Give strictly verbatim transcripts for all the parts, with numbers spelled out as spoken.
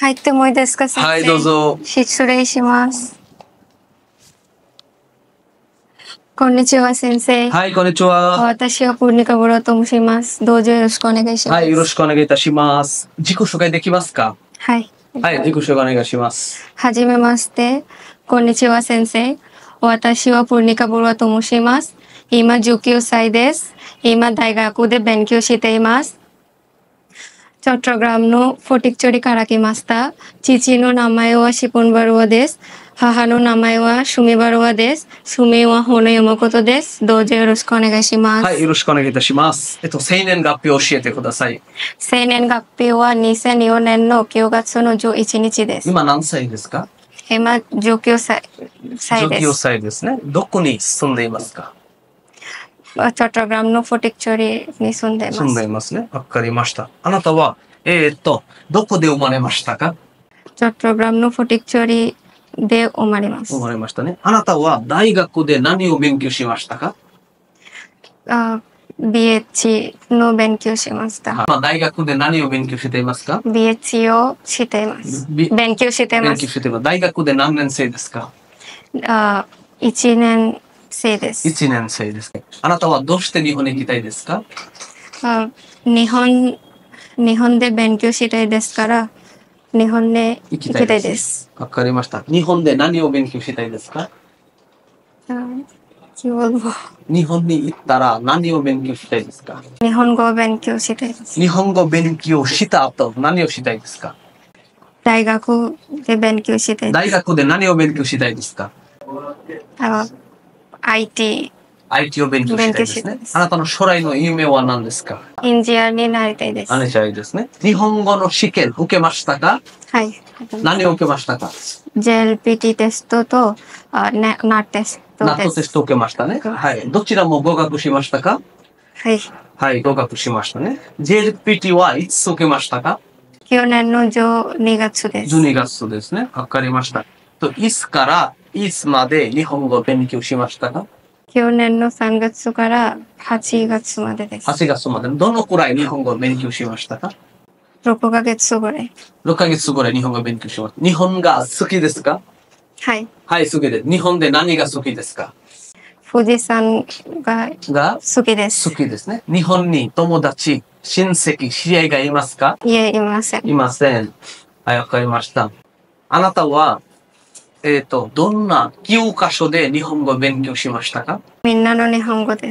入ってもいいですか、先生。 はい、どうぞ。 失礼します。こんにちは、先生。 はい、こんにちは。 私はプーニカブロと申します。どうぞよろしくお願いします。 はい、よろしくお願いいたします。自己紹介できますか？ はい。 はい、自己紹介お願いします。 はじめまして。こんにちは、先生。私はプーニカブロと申します。今じゅうきゅうさいです。今大学で勉強しています。চট্টগ্রামのフォティクチョリから来ました。父の名前はシポンバロワです。母の名前はシュミバロワです。シュミはホノヨモコトです。どうぞよろしくお願いします。 はい、よろしくお願いいたします。えっと、生年月日を教えてください。 生年月日はにせんよねんのきゅうがつのじゅういちにちです。 今何歳ですか？ 今じゅうきゅうさいです。 じゅうきゅうさいですね。どこに住んでいますか？ チョットグラムのフォティクチョリに住んでいます。 住んでいますね。わかりました。あなたは、えー、っと、どこで生まれましたか？ チョットグラムのフォティクチョリで生まれます。 生まれましたね。あなたは大学で何を勉強しましたか？ あ、ビーエイチ の勉強しました。 まあ、大学で何を勉強していますか？ ビーエイチ をしています。勉強しています。 勉強しています。大学で何年生ですか？ あ、いちねんせいです。 いちねんせいですね。あなたはどうして日本に行きたいですか？ あ、日本、日本で勉強したいですから、日本で行きたいです。 わかりました。日本で何を勉強したいですか？日本に行ったら何を勉強したいですか？ 日本語を勉強したいです。 日本語勉強した後何をしたいですか？ 大学で勉強したいです。 大学で何を勉強したいですか？ あ、アイティー。 アイティー を勉強したいですね。あなたの将来の夢は何ですか？ エンジニアになりたいです。 なりたいですね。日本語の試験受けましたか？ はい。 何を受けましたか？ ジェエルピーティー テストと、あ、ナットテストです。 ナットテスト受けましたね。はい。どちらも合格しましたか？ はい。 はい、合格しましたね。ジェエルピーティー はいつ受けましたか？ 去年のじゅうにがつです。 じゅうにがつですね。わかりました。と、いつからいつまで日本語を勉強しましたか？ 去年のさんがつからはちがつまでです。 はちがつまで。どのくらい日本語を勉強しましたか？ ろっかげつぐらい。 ろっかげつぐらい日本語を勉強しました。日本が好きですか？ はい。 はい、好きです。日本で何が好きですか？ 富士山がが好きです。 好きですね。日本に友達、親戚、知り合いがいますか？ いえ、いません。 いません。はい、わかりました。あなたは、えっと、どんな教科書で日本語を勉強しましたか？ みんなの日本語です。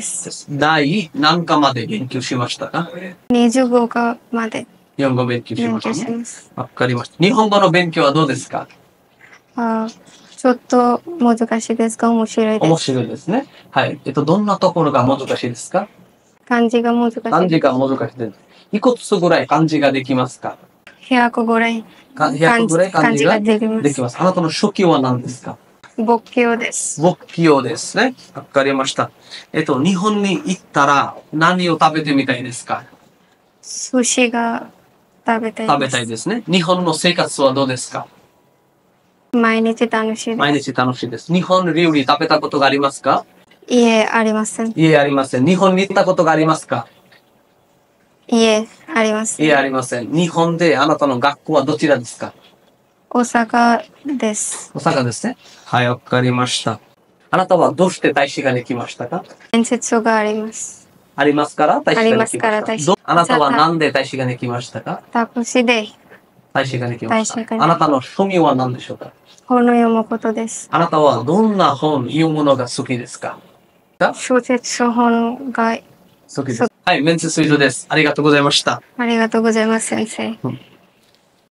第何課まで勉強しましたか？ にじゅうごかまで日本語を勉強し勉ましたね。 強します。 わかりました。日本語の勉強はどうですか？ あ、ちょっと難しいですが面白いです。 面白いですね。はい。えっと、どんなところが難しいですか？ 漢字が難しい。 漢字が難しいです。いくつぐらい漢字ができますか？ ひゃくぐらいひゃくぐらい漢字ができます。 できます。あなたの初期は何ですか？ 仏教です。 仏教ですね。わかりました。えっと、日本に行ったら何を食べてみたいですか？ 寿司が食べたいです。 食べたいですね。日本の生活はどうですか？ 毎日楽しいです。 毎日楽しいです。日本料理食べたことがありますか？ いえ、ありません。 いえ、ありません。日本に行ったことがありますか？ いえ、ありません。 いえ、ありません。日本であなたの学校はどちらですか？ 大阪です。 大阪ですね。はい、わかりました。あなたはどうして大使館に来ましたか？ 面接があります。 ありますから大使館に来ました。 ありますから大使館。 あなたはなんで大使館に来ましたか？ タクシーで大使館に来ました。 大使館にあなたの趣味は何でしょうか？ 本を読むことです。 あなたはどんな本読むのが好きですか？ 小説本が好きです。はい、面接以上です。ありがとうございました。 ありがとうございます、先生。 うん